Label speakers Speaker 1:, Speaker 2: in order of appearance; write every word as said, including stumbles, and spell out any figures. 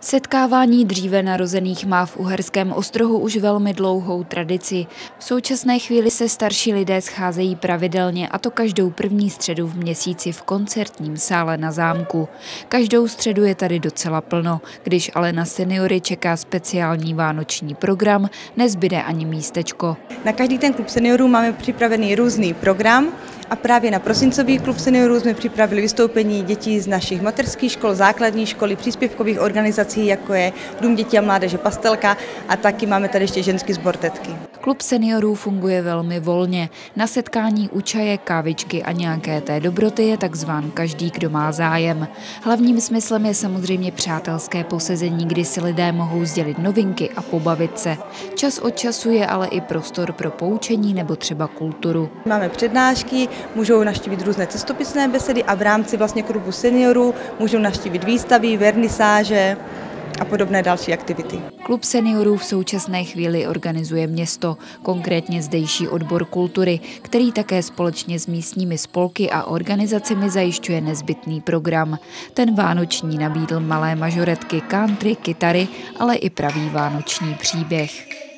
Speaker 1: Setkávání dříve narozených má v Uherském Ostrohu už velmi dlouhou tradici. V současné chvíli se starší lidé scházejí pravidelně, a to každou první středu v měsíci v koncertním sále na zámku. Každou středu je tady docela plno, když ale na seniory čeká speciální vánoční program, nezbyde ani místečko.
Speaker 2: Na každý ten klub seniorů máme připravený různý program a právě na prosincový klub seniorů jsme připravili vystoupení dětí z našich mateřských škol, základní školy, příspěvkových organizací, jako je Dům dětí a mládeže Pastelka, a taky máme tady ještě ženský sbor Tetky.
Speaker 1: Klub seniorů funguje velmi volně. Na setkání u čaje, kávičky a nějaké té dobroty je tak zván každý, kdo má zájem. Hlavním smyslem je samozřejmě přátelské posezení, kdy si lidé mohou sdělit novinky a pobavit se. Čas od času je ale i prostor pro poučení nebo třeba kulturu.
Speaker 2: Máme přednášky, můžou navštívit různé cestopisné besedy a v rámci vlastně klubu seniorů můžou navštívit výstavy, vernisáže a podobné další aktivity.
Speaker 1: Klub seniorů v současné chvíli organizuje město, konkrétně zdejší odbor kultury, který také společně s místními spolky a organizacemi zajišťuje nezbytný program. Ten vánoční nabídl malé mažoretky, country, kytary, ale i pravý vánoční příběh.